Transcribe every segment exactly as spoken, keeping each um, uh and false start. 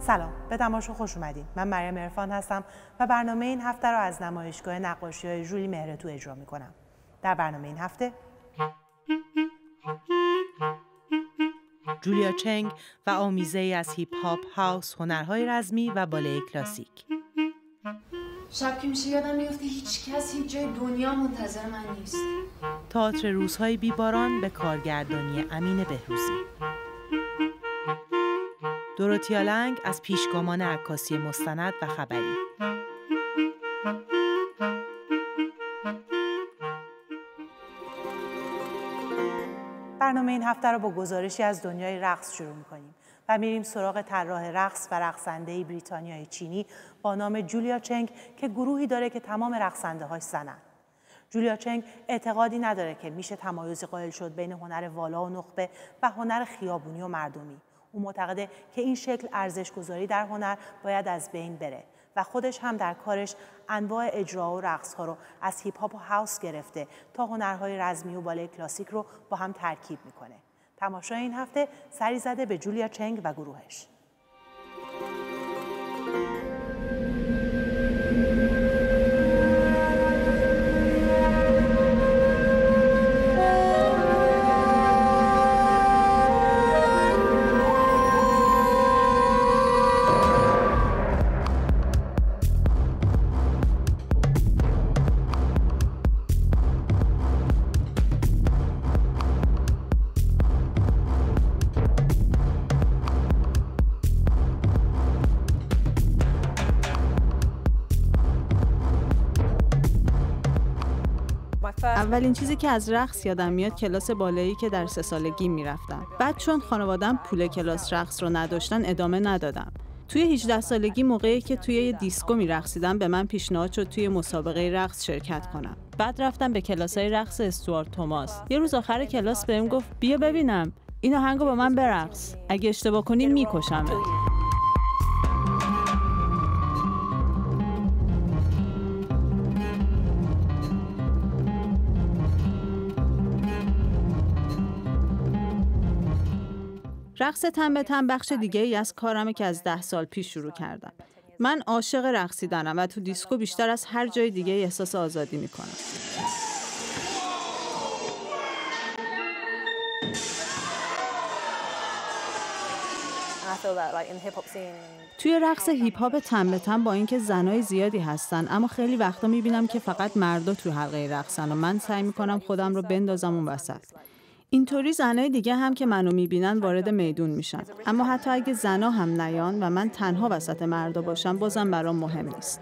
سلام، به تماشا خوش اومدین. من مریم عرفان هستم و برنامه این هفته رو از نمایشگاه نقاشی‌های ژولی مهرتو اجرا می‌کنم. در برنامه این هفته جولیا چنگ و آمیزه‌ای از هیپ هاپ، هاوس، هنرهای رزمی و بالت کلاسیک. شب که میشه یادم میفته هیچ کس هیچ جای دنیا منتظر من نیست. تئاتر روزهای بیباران به کارگردانی امین بهروزی. دورتیا لنگ از پیشگامان عکاسی مستند و خبری. برنامه این هفته رو با گزارشی از دنیای رقص شروع می‌کنیم و میریم سراغ طراح رقص و رقصنده‌ای بریتانیایی چینی با نام جولیا چنگ که گروهی داره که تمام رقصنده‌هاش زنن. جولیا چنگ اعتقادی نداره که میشه تمایزی قائل شد بین هنر والا و نخبه و هنر خیابونی و مردمی. او معتقده که این شکل ارزش‌گذاری در هنر باید از بین بره و خودش هم در کارش انواع اجرا و رقص‌ها رو از هیپ هاپ و هاوس گرفته تا هنرهای رزمی و بالت کلاسیک رو با هم ترکیب میکنه. تماشای این هفته سری زده به جولیا چنگ و گروهش. اولین چیزی که از رقص یادم میاد کلاس بالایی که در سه سالگی میرفتم. بعد چون خانواده‌ام پول کلاس رقص رو نداشتن ادامه ندادم. توی هجده سالگی موقعی که توی یه دیسکو میرقصیدم به من پیشنهاد شد توی مسابقه رقص شرکت کنم. بعد رفتم به کلاسای رقص استوارت توماس. یه روز آخر کلاس بهم گفت بیا ببینم این آهنگو با من برقص. اگه اشتباه کنی میکشمت. رقص تن به تن بخش دیگه ای از کارمه که از ده سال پیش شروع کردم. من عاشق رقصیدنم و تو دیسکو بیشتر از هر جای دیگه احساس آزادی میکنم. توی رقص هیپ هاپ تن به تن با اینکه زنای زیادی هستن اما خیلی وقتا میبینم که فقط مردا تو حلقه رقصن و من سعی میکنم خودم رو بندازم اون وسط. اینطوری زنای دیگه هم که منو میبینن وارد میدون میشن. اما حتی اگه زنا هم نیان و من تنها وسط مردا باشم بازم برام مهم نیست.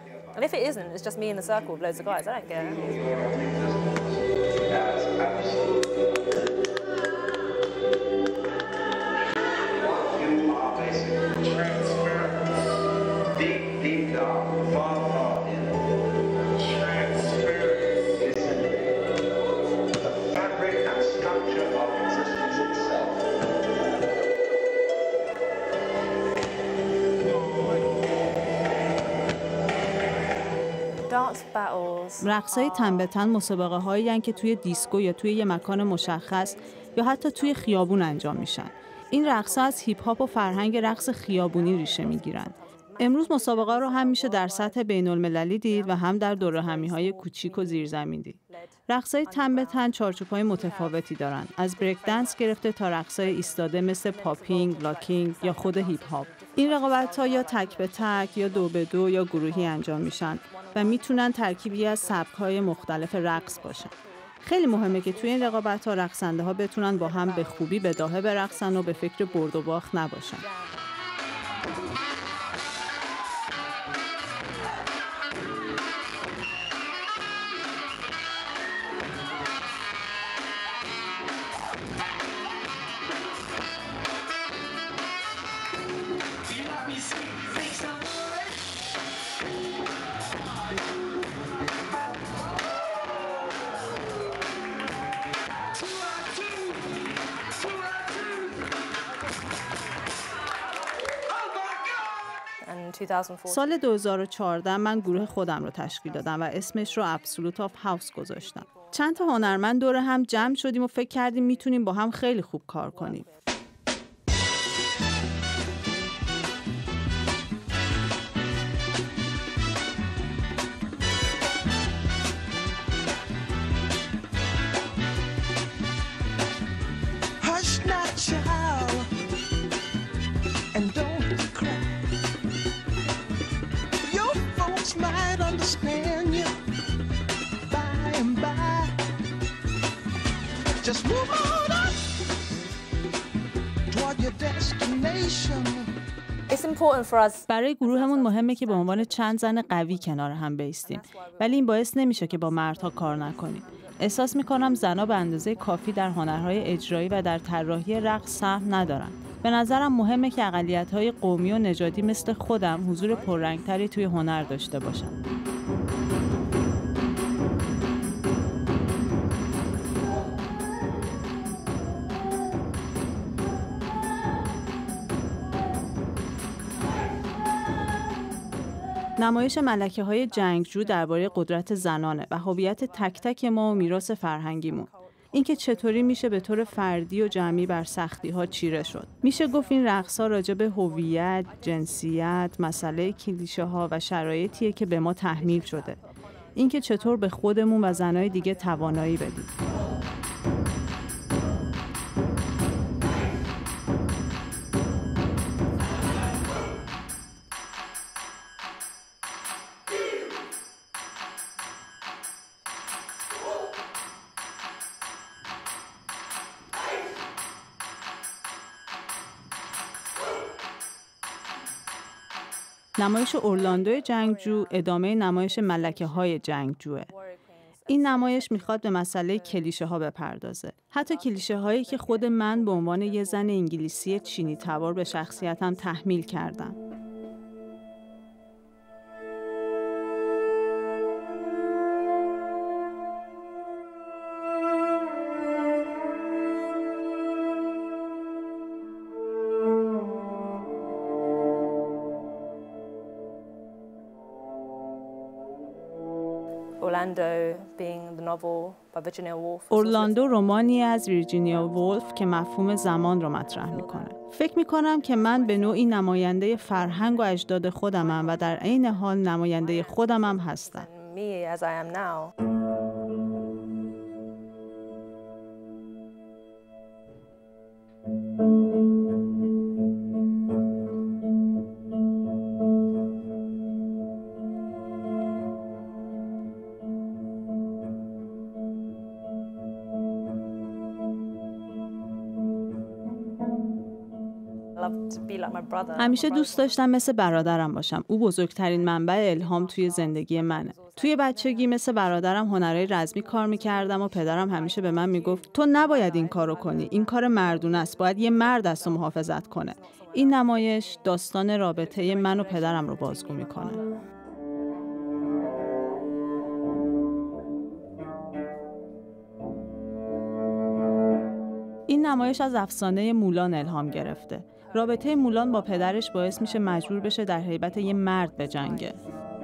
رقصای تن به تن مسابقه هایی هستند که توی دیسکو یا توی یه مکان مشخص یا حتی توی خیابون انجام میشن. این رقص‌ها از هیپ هاپ و فرهنگ رقص خیابونی ریشه میگیرن. امروز مسابقه رو هم میشه در سطح بین‌المللی دید و هم در دورهمی‌های کوچیک و زیرزمینی. رقصای تن به تن چارچوب‌های متفاوتی دارن. از بریک دنس گرفته تا رقصای ایستاده مثل پاپینگ، لاکینگ یا خود هیپ هاپ. این رقابت‌ها یا تک به تک یا دو به دو یا گروهی انجام میشن و میتونن ترکیبی از سبک‌های مختلف رقص باشن. خیلی مهمه که توی این رقابت‌ها رقصنده‌ها بتونن با هم به خوبی بداهه برقصن و به فکر برد و باخت نباشن. سال دو هزار و چهارده من گروه خودم رو تشکیل دادم و اسمش رو ابسولوت آف هاوس گذاشتم. چند تا هنرمند دور هم جمع شدیم و فکر کردیم میتونیم با هم خیلی خوب کار کنیم. Just move on up toward your destination. برای گروهمون مهمه که به عنوان چند زن قوی کنار هم بایستیم، ولی این باعث نمیشه که با مردها کار نکنیم. احساس میکنم زنها به اندازه کافی در هنرهای اجرایی و در طراحی رقص سهم ندارن. به نظرم مهمه که اقلیت‌های قومی و نژادی مثل خودم حضور پررنگتری توی هنر داشته باشن. نمایش ملکه‌های جنگجو درباره قدرت زنانه و هویت تک تک ما و میراث فرهنگیمون. اینکه چطوری میشه به طور فردی و جمعی بر سختی‌ها چیره شد. میشه گفت این رقص‌ها راجع به هویت، جنسیت، مسئله کلیشه‌ها و شرایطیه که به ما تحمیل شده. اینکه چطور به خودمون و زنای دیگه توانایی بدیم. نمایش اورلاندو جنگجو ادامه نمایش ملکه‌های جنگجوه. این نمایش میخواد به مسئله کلیشه ها بپردازه. حتی کلیشه هایی که خود من به عنوان یه زن انگلیسی چینی تبار به شخصیتم تحمیل کردم. اورلاندو رمانی از ویرجینیا وولف که مفهوم زمان رو مطرح میکنه. فکر میکنم که من به نوعی نماینده فرهنگ و اجداد خودمم و در عین حال نماینده خودمم هستم. همیشه دوست داشتم مثل برادرم باشم. او بزرگترین منبع الهام توی زندگی منه. توی بچگی مثل برادرم هنرهای رزمی کار میکردم و پدرم همیشه به من میگفت تو نباید این کارو کنی. این کار مردونه است. باید یه مرد از تو محافظت کنه. این نمایش داستان رابطه من و پدرم رو بازگو میکنه. این نمایش از افسانه مولان الهام گرفته. رابطه مولان با پدرش باعث میشه مجبور بشه در هیبت یه مرد بجنگه.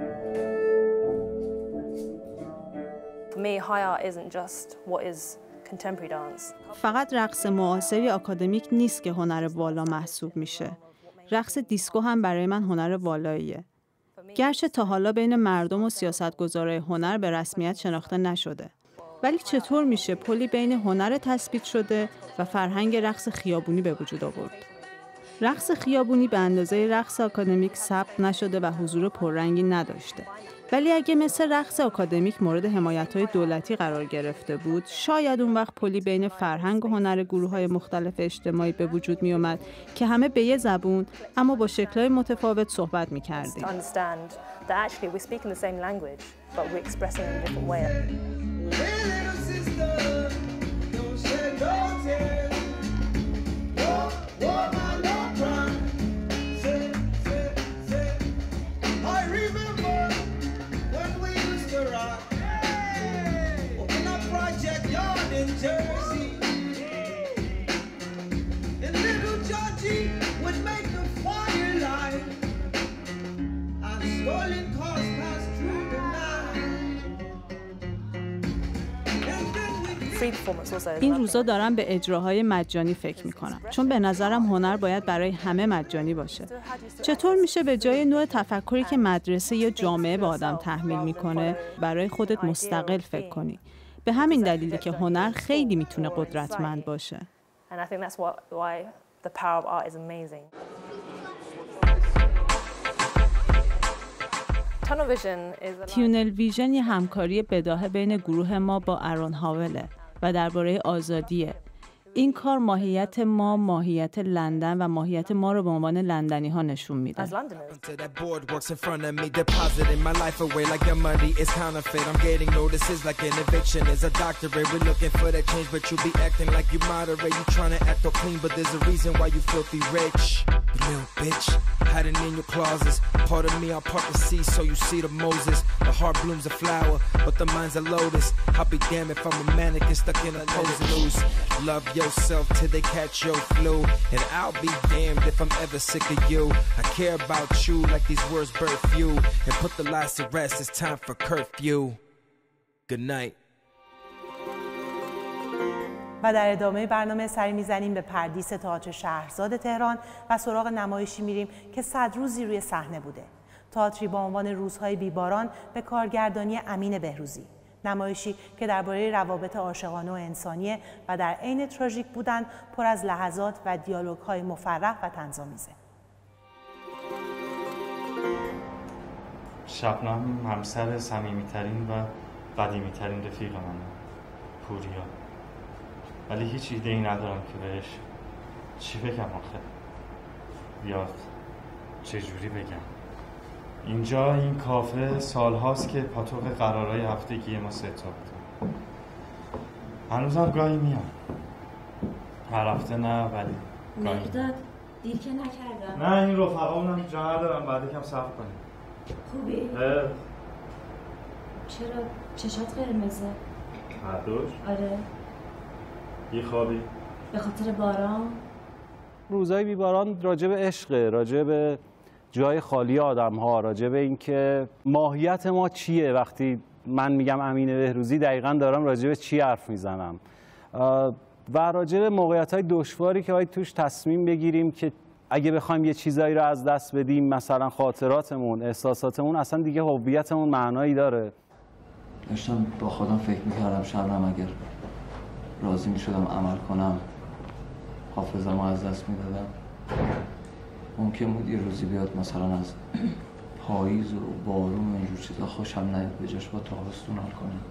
فقط رقص معاصر آکادمیک نیست که هنر والا محسوب میشه. رقص دیسکو هم برای من هنر والاییه. گرچه تا حالا بین مردم و سیاستگزارای هنر به رسمیت شناخته نشده. ولی چطور میشه پلی بین هنر تثبیت شده و فرهنگ رقص خیابونی به وجود آورد؟ رقص خیابونی به اندازه رقص آکادمیک ثبت نشده و حضور پررنگی نداشته. ولی اگه مثل رقص آکادمیک مورد حمایت‌های دولتی قرار گرفته بود، شاید اون وقت پلی بین فرهنگ و هنر گروه‌های مختلف اجتماعی به وجود می اومد که همه به یه زبون اما با شکل‌های متفاوت صحبت می‌کردیم. این روزا دارم به اجراهای مجانی فکر میکنم، چون به نظرم هنر باید برای همه مجانی باشه. چطور میشه به جای نوع تفکری که مدرسه یا جامعه به آدم تحمیل میکنه برای خودت مستقل فکر کنی؟ به همین دلیلی که هنر خیلی میتونه قدرتمند باشه. تیونل ویژن یه همکاری بداهه بین گروه ما با ارون هاوله. و درباره آزادیه. این کار ماهیت ما، ماهیت لندن و ماهیت ما رو به عنوان لندنی ها نشون میده. Little bitch, hiding in your closets. Part of me, I'm part to see, so you see the Moses. The heart blooms a flower, but the mind's a lotus. I'll be damned if I'm a mannequin stuck in a pose loose. Love yourself till they catch your flu, and I'll be damned if I'm ever sick of you. I care about you like these words birth you, and put the lies to rest. It's time for curfew. Good night. و در ادامه برنامه سری میزنیم به پردیس تئاتر شهرزاد تهران و سراغ نمایشی میریم که صد روزی روی صحنه بوده. تئاتری با عنوان روزهای بیباران به کارگردانی امین بهروزی. نمایشی که درباره روابط عاشقانه و انسانیه و در عین تراژیک بودن، پر از لحظات و دیالوگ‌های مفرح و طنزآمیزه. شبنم همسر صمیمی‌ترین و قدیمی‌ترین رفیق منه، پوریا. ولی هیچ ایده ای ندارم که بهش چی بگم آخه، یا چجوری بگم. اینجا این کافه سالهاست که پاتوق قرارهای هفتگی ما سه تا بود. هنوزم گاهی میام، هر هفته نه ولی گاهی. مرداد دیر که نکردم. نه این رفقامونم جا ندارم، بعد یکم صبر کنیم. خوبی؟ اه. چرا چشات قرمزه؟ هر دوش؟ آره. یه خوابی؟ به خاطر باران؟ روزهای بیباران راجع به عشقه، راجع به جای خالی آدم ها، راجع به اینکه ماهیت ما چیه. وقتی من میگم امین بهروزی دقیقاً دارم راجع به چی حرف میزنم و راجع به موقعیت‌های دشواری که باید توش تصمیم بگیریم که اگه بخوایم یه چیزایی رو از دست بدیم، مثلا خاطراتمون، احساساتمون، اصلا دیگه هویتمون معنایی داره. داشتم با خودم فکر میکردم شبنم اگر راضی میشدم عمل کنم حافظم از دست میدادم. ممکن بود یه روزی بیاد مثلا از پاییز و بارون و اینجور چیزا خوشم نیاد، به جاش با تابستون حال کنم.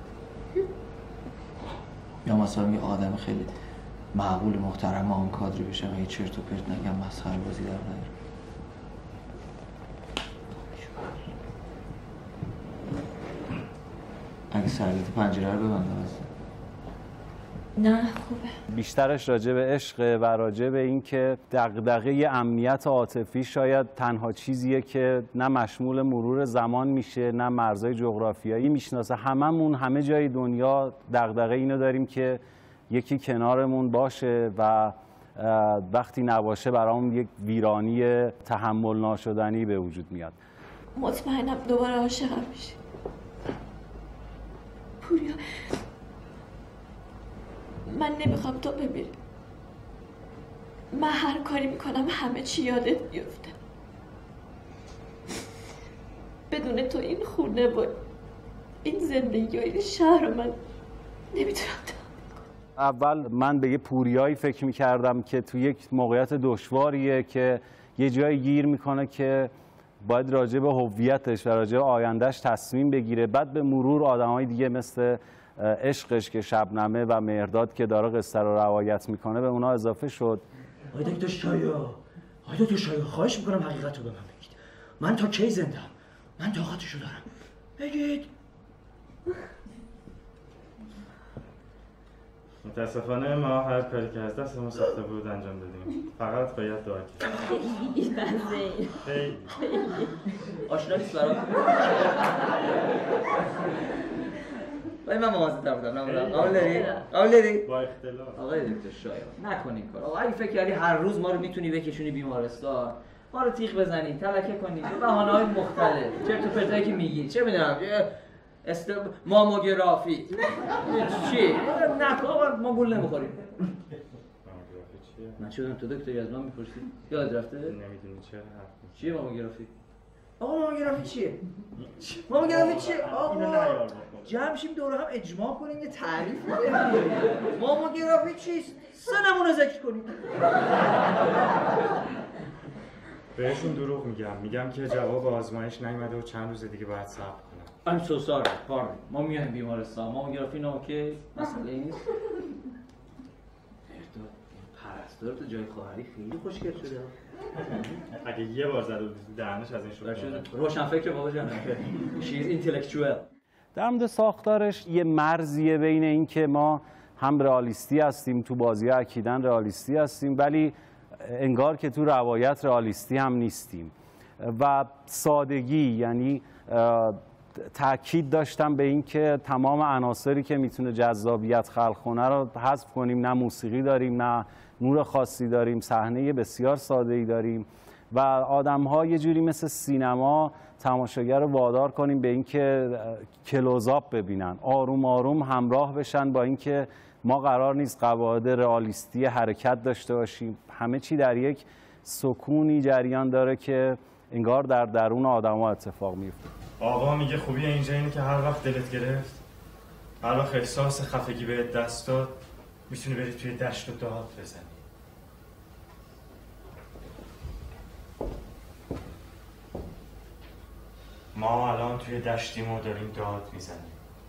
یا مثلا یه آدم خیلی معقول محترم آن کادری بشم و یه چرت و پرت نگم، مسخره بازی در نیارم. اگه سرگت پنجره رو ببندم از نه خوبه. بیشترش راجع به عشقه و راجع به این که دغدغه امنیت عاطفی شاید تنها چیزیه که نه مشمول مرور زمان میشه، نه مرزهای جغرافیایی میشناسه. هممون همه جای دنیا دغدغه اینو داریم که یکی کنارمون باشه و وقتی نباشه برامون یک ویرانی تحمل ناشدنی به وجود میاد. مطمئنم دوباره عاشقم میشی. پوریا من نمیخوام تو بمیری. من هر کاری میکنم همه چی یادت میفته. بدون تو این خونه و این زندگی و این شهر رو من نمیتونم تا اول من به یه پوریایی فکر میکردم که تو یک موقعیت دشواریه که یه جایی گیر میکنه که باید راجع به هویتش و راجع به آیندهش تصمیم بگیره. بعد به مرور آدمای دیگه مثل عشقش که شبنمه و مرداد که داره قصه رو روایت میکنه به اونا اضافه شد. آقای دکتر شایا، آقای دکتر شایا خواهش میکنم حقیقت رو به من بگید. من تا کی زندم؟ من طاقتشو دارم. بگید. متاسفانه ما هر کاری که از دست ما ساخته بود انجام دادیم. فقط باید دعا کنیم. خیلی بزه. خیلی. آشنا نیست برام. ولی من موازه تر بودم نمونم. قبول داری؟ قبول داری؟ با اختلاف. آقای دکتر شایا نکن این کار. آقا اگه فکر کردی هر روز ما رو میتونی بکشونی بیمارستان، ما رو تیغ بزنی، تلکه کنی، به بهانه‌های مختلف، چرت و پرتایی که میگی، چه میدونم است ماموگرافی چی؟ نکن ما گول نمیخوریم. ماموگرافی چیه؟ من چه تو دکتری از من میپرسی؟ یاد رفته؟ نمیدونی چرا حرف چیه ماموگرافی؟ آقا ماموگرافی چیه؟ ماموگرافی چیه؟ آقا جمع شیم دور هم اجماع کنیم یه تعریف کنیم. ماموگرافی چیست؟ سه نمونه ذکر کنیم. بهشون دروغ میگم، میگم که جواب آزمایش نیومده و چند روز دیگه باید صبر کنم. I'm so sorry. Pardon. ما میایم بیمارستان. ماموگرافی اوکی. مسئله نیست. پرستار تو جای خواهری خیلی خوشگل شده. اگه یه بار زده بود دهنش از این شده. روشن فکر بابا جان. She is intellectual. در مورد ساختارش یه مرزیه بین این که ما هم رئالیستی هستیم تو بازی اکیداً رئالیستی هستیم ولی انگار که تو روایت رئالیستی هم نیستیم و سادگی، یعنی تأکید داشتم به این که تمام عناصری که میتونه جذابیت خلق کنه رو حذف کنیم. نه موسیقی داریم، نه نور خاصی داریم، صحنه بسیار ساده‌ای داریم و آدم‌ها یه جوری مثل سینما تماشاگر رو وادار کنیم به اینکه کلوزآپ ببینن، آروم آروم همراه بشن با اینکه ما قرار نیست قواعد رئالیستی حرکت داشته باشیم. همه چی در یک سکونی جریان داره که انگار در درون آدم‌ها اتفاق میفته. آقا میگه خوبی اینجا اینه که هر وقت دلت گرفت، هر وقت احساس خفگی بهت دست داد، میتونی بری توی دشت و داد بزنی. ما الان توی دشتیم و داریم داد میزنیم.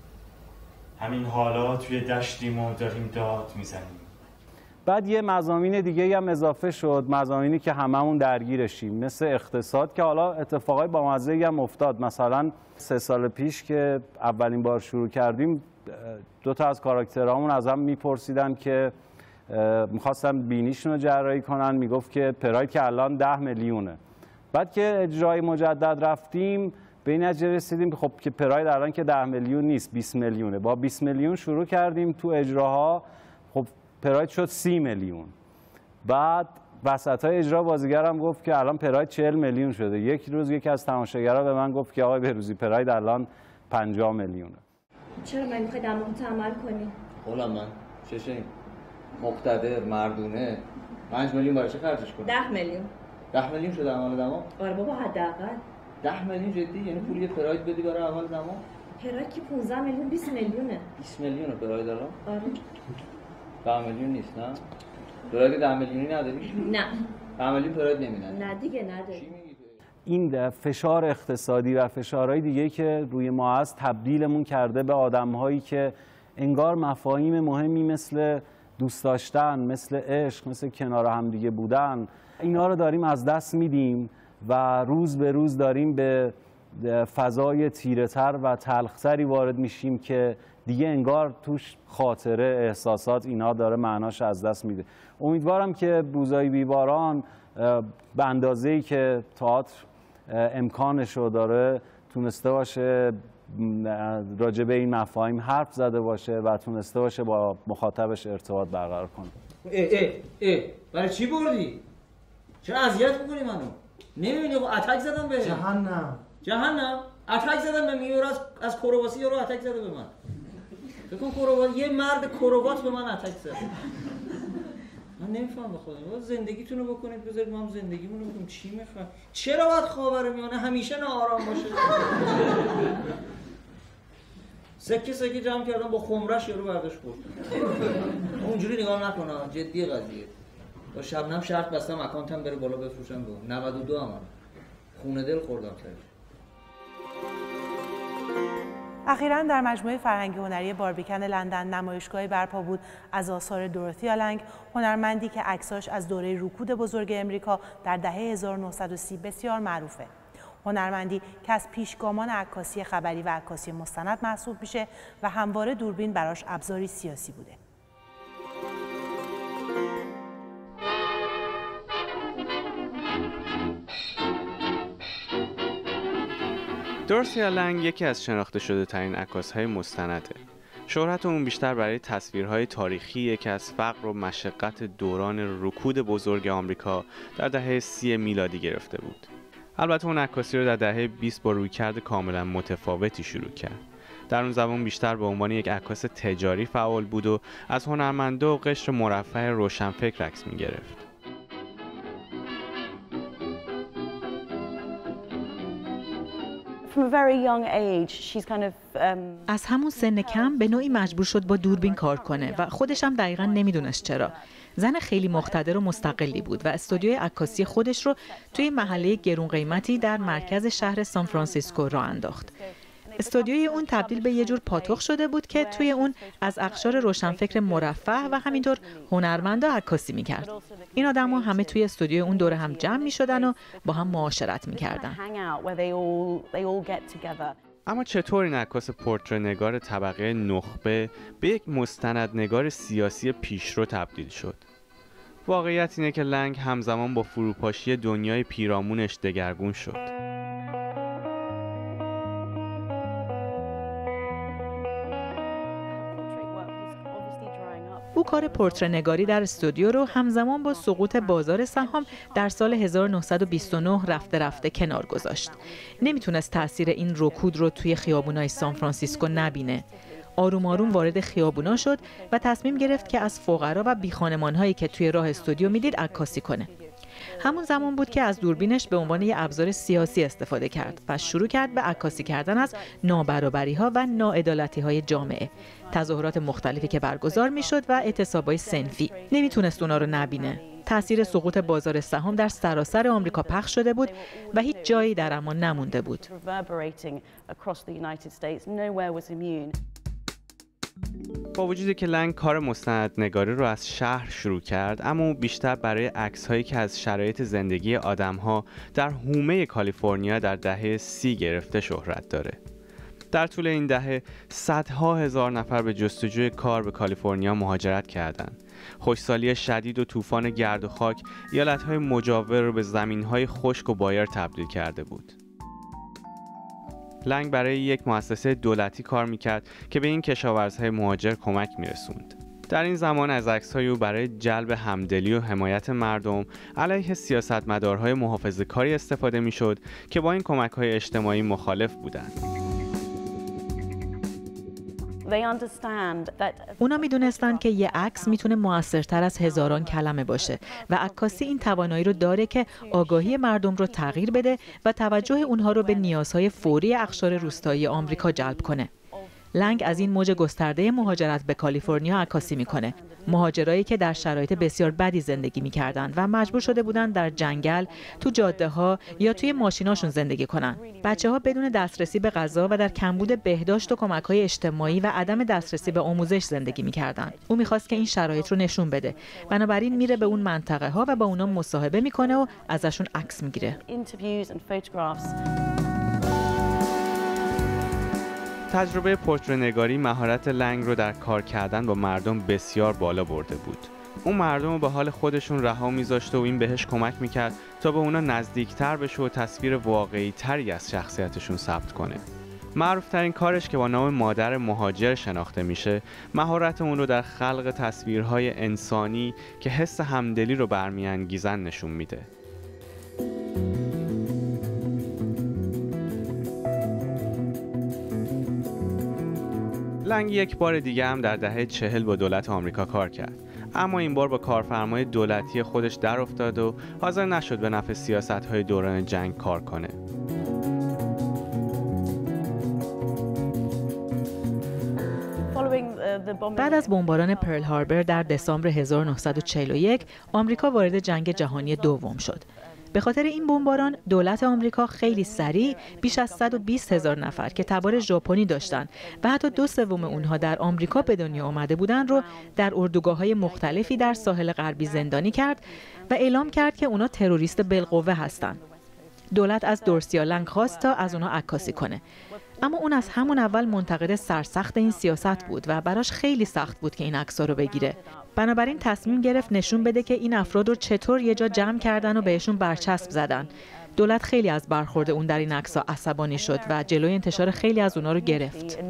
همین حالا توی دشتیم و داریم داد میزنیم. بعد یه مضامین دیگه هم اضافه شد، مضامینی که هممون درگیرشیم، مثل اقتصاد که حالا اتفاقای بامزه‌ای هم افتاد. مثلا سه سال پیش که اولین بار شروع کردیم، دو تا از کاراکترامون از هم میپرسیدن که میخواستن بینیشون رو جراحی کنن، میگفت که پراید که الان ده میلیونه. بعد که اجرای مجدد رفتیم به این نتیجه رسیدیم خب که پراید الان که ده میلیون نیست، بیست میلیونه. با بیست میلیون شروع کردیم تو اجراها، خب پراید شد سی میلیون. بعد وسطای اجرا بازیگرم گفت که الان پراید چهل میلیون شده. یک روز یکی از تماشاگرها به من گفت که آقای بهروزی پراید الان پنجاه میلیونه. چرا من میخوای در موقع عمل کنی؟ حالا من چشم مقتدر مردونه پنج میلیون برای چه خرجش کنم؟ ده میلیون. ده میلیون شده عمل دما؟ آره بابا حداقل. ده میلیون جدی؟ یعنی پولی پراید بدی برای عمل دما؟ پراید که پانزده میلیون بیست میلیونه. بیست میلیونه پراید الان؟ آره. ده میلیون نیست نه؟ پراید ده میلیونی نداری؟ نه. ده میلیون پراید نمیدن. نه دیگه نداری. این فشار اقتصادی و فشارهای دیگه که روی ما هست تبدیلمون کرده به آدم‌هایی که انگار مفاهیم مهمی مثل دوست داشتن، مثل عشق، مثل کنار هم دیگه بودن، اینا رو داریم از دست میدیم و روز به روز داریم به فضای تیره‌تر و تلخ‌تری وارد میشیم که دیگه انگار توش خاطره، احساسات، اینا داره معناش از دست میده. امیدوارم که بوزایی بیباران به اندازه‌ای که تئاتر امکانش رو داره تونسته باشه راجع به این مفاهیم حرف زده باشه و تونسته باشه با مخاطبش ارتباط برقرار کنه. ای ای ای برای چی بردی؟ چرا اذیت می‌کنی منو؟ نمی‌بینی اتک زدم به جهنم. جهنم؟ اتک زدم به میور از از کرواسی یارو اتک زده به من. بکن کروات، یه مرد کروات به من اتک زد. من نمیفهم به خودم. زندگیتون رو بکنید بذارید ما هم زندگیمون رو بکنیم. چی میفهم؟ چرا باید خاورمیانه همیشه ناآرام باشه؟ سکه سکه جمع کردم با خمرش یارو برداشت برد. اونجوری نگاه نکنه، جدی قضیه. با شبنم شرط بستم اکانتم بره بالا بفروشم به نود و دو هم خونه دل خوردم سرش. اخیراً در مجموعه فرهنگی هنری باربیکن لندن نمایشگاهی برپا بود از آثار دوروتی آلنگ، هنرمندی که عکساش از دوره رکود بزرگ امریکا در دهه هزار و نهصد و سی بسیار معروفه. هنرمندی که از پیشگامان عکاسی خبری و عکاسی مستند محسوب میشه و همواره دوربین براش ابزاری سیاسی بوده. دوروتی آلنگ یکی از شناخته شده ترین عکاس‌های مستنده. شهرت اون بیشتر برای تصویرهای تاریخی که از فقر و مشقت دوران رکود بزرگ آمریکا در دهه سی میلادی گرفته بود. البته اون عکاسی رو در دهه بیست با رویکرد کاملا متفاوتی شروع کرد. در اون زمان بیشتر به عنوان یک عکاس تجاری فعال بود و از هنرمندا و قشر مرفه روشنفکر عکس می‌گرفت. از همون سن کم به نوعی مجبور شد با دوربین کار کنه و خودش هم دقیقاً نمیدونست چرا. زن خیلی مقتدر و مستقلی بود و استودیوی عکاسی خودش رو توی محله گرون قیمتی در مرکز شهر سان فرانسیسکو راه انداخت. استودیوی اون تبدیل به یه جور پاتوق شده بود که توی اون از اقشار روشنفکر مرفه و همینطور هنرمندا عکاسی میکرد. این آدم‌ها همه توی استودیوی اون دور هم جمع میشدن و با هم معاشرت میکردن. اما چطور این عکاس پورتره‌نگار طبقه نخبه به یک مستندنگار سیاسی پیشرو تبدیل شد؟ واقعیت اینه که لنگ همزمان با فروپاشی دنیای پیرامونش دگرگون شد. او کار پورتره‌نگاری در استودیو رو همزمان با سقوط بازار سهام در سال هزار و نهصد و بیست و نه رفته رفته کنار گذاشت. نمیتونست تأثیر این رکود رو توی خیابونای سان فرانسیسکو نبینه. آروم آروم وارد خیابونا شد و تصمیم گرفت که از فقرا و بیخانمان‌هایی که توی راه استودیو میدید عکاسی کنه. همون زمان بود که از دوربینش به عنوان یک ابزار سیاسی استفاده کرد و شروع کرد به عکاسی کردن از نابرابری‌ها و ناعدالتی‌های جامعه، تظاهرات مختلفی که برگزار می‌شد و اعتصاب‌های صنفی. نمیتونست اونا رو نبینه. تأثیر سقوط بازار سهام در سراسر آمریکا پخش شده بود و هیچ جایی در امان نمونده بود. با وجودی که لنگ کار مستندنگاری رو از شهر شروع کرد، اما بیشتر برای عکس‌هایی که از شرایط زندگی آدم‌ها در حومه کالیفرنیا در دهه سی گرفته شهرت داره. در طول این دهه صدها هزار نفر به جستجوی کار به کالیفرنیا مهاجرت کردند. خشکسالی شدید و طوفان گرد و خاک ایالت‌های مجاور رو به زمین‌های خشک و بایر تبدیل کرده بود. لنگ برای یک مؤسسه دولتی کار میکرد که به این کشاورزهای مهاجر کمک میرسوند. در این زمان از عکس‌های او برای جلب همدلی و حمایت مردم علیه سیاستمدارهای محافظه‌کاری استفاده میشد که با این کمک‌های اجتماعی مخالف بودند. اونا میدونستن که یه عکس میتونه موثرتر از هزاران کلمه باشه و عکاسی این توانایی رو داره که آگاهی مردم رو تغییر بده و توجه اونها رو به نیازهای فوری اقشار روستایی آمریکا جلب کنه. لنگ از این موج گسترده مهاجرت به کالیفرنیا عکاسی میکنه. مهاجرایی که در شرایط بسیار بدی زندگی میکردند و مجبور شده بودند در جنگل، تو جاده ها یا توی ماشیناشون زندگی کنن. بچه ها بدون دسترسی به غذا و در کمبود بهداشت و کمک‌های اجتماعی و عدم دسترسی به آموزش زندگی میکردند. او میخواست که این شرایط رو نشون بده. بنابراین میره به اون منطقه ها و با اونا مصاحبه میکنه و ازشون عکس میگیره. تجربه پورتره‌نگاری مهارت لنگ رو در کار کردن با مردم بسیار بالا برده بود. اون مردم رو به حال خودشون رها میذاشته و این بهش کمک میکرد تا به اونا نزدیکتر بشه و تصویر واقعی تری از شخصیتشون ثبت کنه. معروفترین کارش که با نام مادر مهاجر شناخته میشه، مهارت اون رو در خلق تصویرهای انسانی که حس همدلی رو برمیانگیزن نشون میده. لنگ یک بار دیگه هم در دهه چهل با دولت آمریکا کار کرد، اما این بار با کارفرمای دولتی خودش در افتاد و حاضر نشد به نفع سیاست‌های دوران جنگ کار کنه. بعد از بمباران پرل هاربر در دسامبر هزار و نهصد و چهل و یک، آمریکا وارد جنگ جهانی دوم شد. به خاطر این بمباران دولت آمریکا خیلی سریع بیش از صد و بیست هزار نفر که تبار ژاپنی داشتن و حتی دو سوم اونها در آمریکا به دنیا آمده بودن رو در اردوگاه‌های مختلفی در ساحل غربی زندانی کرد و اعلام کرد که اونا تروریست بالقوه هستن. دولت از دورسیا لنگ خواست تا از اونها عکاسی کنه. اما اون از همون اول منتقد سرسخت این سیاست بود و براش خیلی سخت بود که این عکس‌ها رو بگیره. بنابراین تصمیم گرفت نشون بده که این افراد رو چطور یه جا جمع کردن و بهشون برچسب زدن. دولت خیلی از برخورد اون در این عکس‌ها عصبانی شد و جلوی انتشار خیلی از اونها رو گرفت.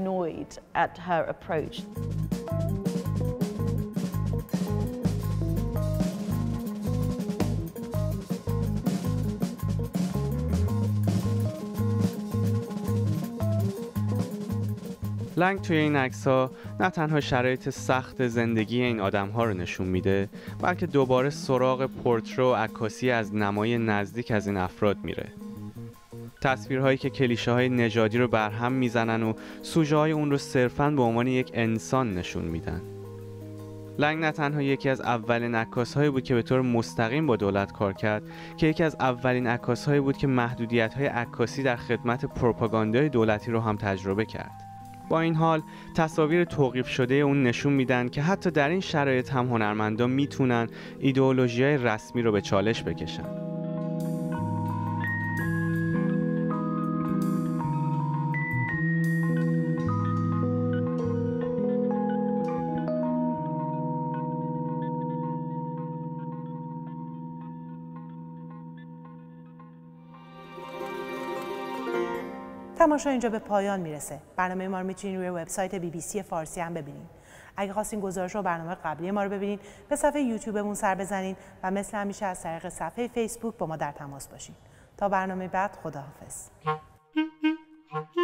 لنگ توی این عکس‌ها نه تنها شرایط سخت زندگی این آدم‌ها رو نشون میده، بلکه دوباره سراغ پورتره و عکاسی از نمای نزدیک از این افراد میره. تصویرهایی که کلیشه‌های نژادی رو برهم میزنن و سوژه‌های اون رو صرفاً به عنوان یک انسان نشون میدن. لنگ نه تنها یکی از اولین عکاس‌هایی بود که به طور مستقیم با دولت کار کرد، که یکی از اولین عکاس‌هایی بود که محدودیت‌های عکاسی در خدمت پروپاگاندای دولتی رو هم تجربه کرد. با این حال تصاویر توقیف شده اون نشون میدن که حتی در این شرایط هم هنرمندان میتونن ایدئولوژی‌های رسمی رو به چالش بکشن. تماشا اینجا به پایان میرسه. برنامه ما رو میتونید روی وبسایت بی بی سی فارسی هم ببینید. اگه خواستین گزارش و برنامه قبلی ما رو ببینید، به صفحه یوتیوبمون سر بزنید و مثل همیشه از طریق صفحه فیسبوک با ما در تماس باشید. تا برنامه بعد، خداحافظ.